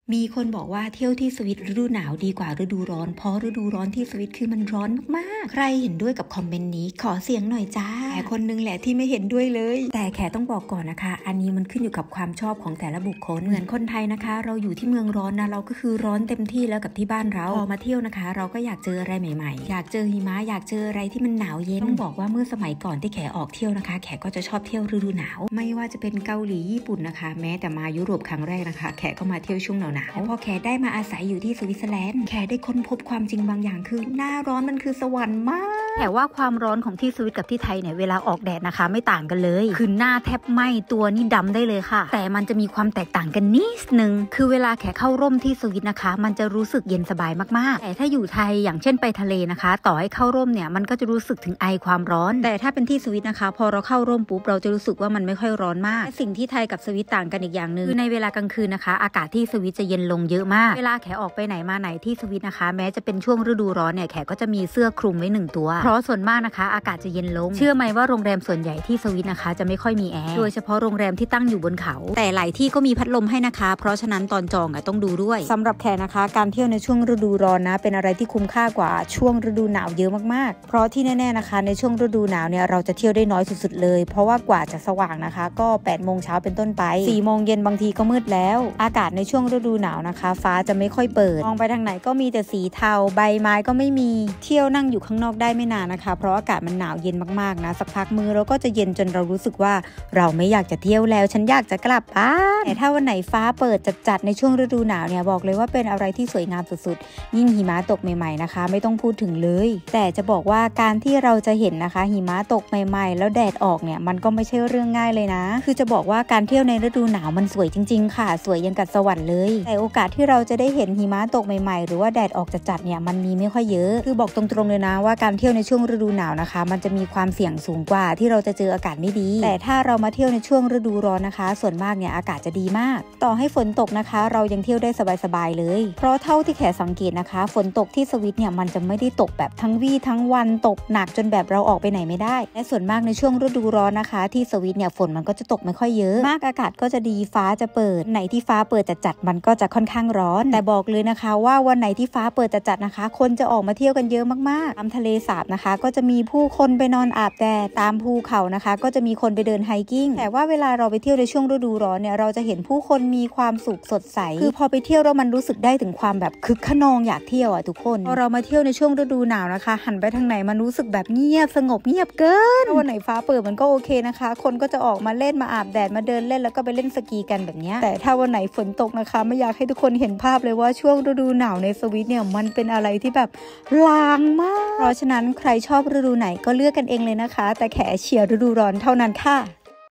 มีคนบอกว่าเที่ยวที่สวิตฤดูหนาวดีกว่าฤดูร้อนเพราะฤดูร้อนที่สวิตคือมันร้อนมากๆใครเห็นด้วยกับคอมเมนต์นี้ขอเสียงหน่อยจ้าแขคนนึงแหละที่ไม่เห็นด้วยเลยแต่แขต้องบอกก่อนนะคะอันนี้มันขึ้นอยู่กับความชอบของแต่ละบุคคลเหมือนคนไทยนะคะเราอยู่ที่เมืองร้อนนะเราก็คือร้อนเต็มที่แล้วกับที่บ้านเราพอมาเที่ยวนะคะเราก็อยากเจออะไรใหม่ๆอยากเจอหิมะอยากเจออะไรที่มันหนาวเย็นต้องบอกว่าเมื่อสมัยก่อนที่แขออกเที่ยวนะคะแขก็จะชอบเที่ยวฤดูหนาวไม่ว่าจะเป็นเกาหลีญี่ปุ่นนะคะแม้แต่มายุโรปครั้งแรกนะคะแขก็มาเที่ยวช่วงหนาวพอแขได้มาอาศัยอยู่ที่สวิตเซอร์แลนด์แขได้ค้นพบความจริงบางอย่างคือหน้าร้อนมันคือสวรรค์มากแต่ว่าความร้อนของที่สวิตกับที่ไทยเนี่ยเวลาออกแดดนะคะไม่ต่างกันเลยคือหน้าแทบไหม้ตัวนี่ดำได้เลยค่ะแต่มันจะมีความแตกต่างกันนิดนึงคือเวลาแขเข้าร่มที่สวิตนะคะมันจะรู้สึกเย็นสบายมากๆแต่ถ้าอยู่ไทยอย่างเช่นไปทะเลนะคะต่อให้เข้าร่มเนี่ยมันก็จะรู้สึกถึงไอความร้อนแต่ถ้าเป็นที่สวิตนะคะพอเราเข้าร่มปุ๊บเราจะรู้สึกว่ามันไม่ค่อยร้อนมากสิ่งที่ไทยกับสวิตต่างกันอีกอย่างนึงคือในเวลากลางคืนนะคะอากาศที่สวิตจะเย็นลงเยอะมากเวลาแขออกไปไหนมาไหนที่สวิตนะคะแม้จะเป็นช่วงฤดูร้อนเนี่ยแขก็จะมีเสื้อคลุมไว้1ตัวเพราะส่วนมากนะคะอากาศจะเย็นลงเชื่อไหมว่าโรงแรมส่วนใหญ่ที่สวิตนะคะจะไม่ค่อยมีแอร์โดยเฉพาะโรงแรมที่ตั้งอยู่บนเขาแต่หลายที่ก็มีพัดลมให้นะคะเพราะฉะนั้นตอนจองต้องดูด้วยสำหรับแขนะคะการเที่ยวในช่วงฤดูร้อนนะเป็นอะไรที่คุ้มค่ากว่าช่วงฤดูหนาวเยอะมากๆเพราะที่แน่ๆนะคะในช่วงฤดูหนาวเนี่ยเราจะเที่ยวได้น้อยสุดๆเลยเพราะว่ากว่าจะสว่างนะคะก็8 โมงเช้าเป็นต้นไป4 โมงเย็นบางทีก็มืดแล้วอากาศในช่วงฤดูหนาวนะคะฟ้าจะไม่ค่อยเปิดมองไปทางไหนก็มีแต่สีเทาใบไม้ก็ไม่มีเที่ยวนั่งอยู่ข้างนอกได้ไม่นานนะคะเพราะอากาศมันหนาวเย็นมากๆนะสักพักมือเราก็จะเย็นจนเรารู้สึกว่าเราไม่อยากจะเที่ยวแล้วฉันอยากจะกลับบ้านแต่ถ้าวันไหนฟ้าเปิดจัดๆในช่วงฤดูหนาวเนี่ยบอกเลยว่าเป็นอะไรที่สวยงามสุดๆยิ่งหิมะตกใหม่ๆนะคะไม่ต้องพูดถึงเลยแต่จะบอกว่าการที่เราจะเห็นนะคะหิมะตกใหม่ๆแล้วแดดออกเนี่ยมันก็ไม่ใช่เรื่องง่ายเลยนะคือจะบอกว่าการเที่ยวในฤดูหนาวมันสวยจริงๆค่ะสวยยังกับสวรรค์เลยแต่โอกาสที่เราจะได้เห็นหิมะตกใหม่ๆหรือว่าแดดออกจัดๆเนี่ยมันมีไม่ค่อยเยอะคือบอกตรงๆเลยนะว่าการเที่ยวในช่วงฤดูหนาวนะคะมันจะมีความเสี่ยงสูงกว่าที่เราจะเจออากาศไม่ดีแต่ถ้าเรามาเที่ยวในช่วงฤดูร้อนนะคะส่วนมากเนี่ยอากาศจะดีมากต่อให้ฝนตกนะคะเรายังเที่ยวได้สบายๆเลยเพราะเท่าที่แขสังเกตนะคะฝนตกที่สวิตเนี่ยมันจะไม่ได้ตกแบบทั้งวี่ทั้งวันตกหนักจนแบบเราออกไปไหนไม่ได้และส่วนมากในช่วงฤดูร้อนนะคะที่สวิตเนี่ยฝนมันก็จะตกไม่ค่อยเยอะมากอากาศก็จะดีฟ้าจะเปิดไหนที่ฟ้าเปิดจัดๆมันก็จะค่อนข้างร้อนแต่บอกเลยนะคะว่าวันไหนที่ฟ้าเปิดจัดๆนะคะคนจะออกมาเที่ยวกันเยอะมากๆตามทะเลสาบนะคะก็จะมีผู้คนไปนอนอาบแดดตามภูเขานะคะก็จะมีคนไปเดินไฮกิ้งแต่ว่าเวลาเราไปเที่ยวในช่วงฤดูร้อนเนี่ยเราจะเห็นผู้คนมีความสุขสดใสคือพอไปเที่ยวแล้วมันรู้สึกได้ถึงความแบบคึกขนองอยากเที่ยวทุกคนพอเรามาเที่ยวในช่วงฤดูหนาวนะคะหันไปทางไหนมันรู้สึกแบบเงียบสงบเงียบเกินวันไหนฟ้าเปิดมันก็โอเคนะคะคนก็จะออกมาเล่นมาอาบแดดมาเดินเล่นแล้วก็ไปเล่นสกีกันแบบนี้แต่ถ้าวันไหนฝนตกนะคะไม่อยากให้ทุกคนเห็นภาพเลยว่าช่วงฤดูหนาวในสวิตเนี่ยมันเป็นอะไรที่แบบลางมากเพราะฉะนั้นใครชอบฤดูไหนก็เลือกกันเองเลยนะคะแต่แขเชียร์ฤดูร้อนเท่านั้นค่ะ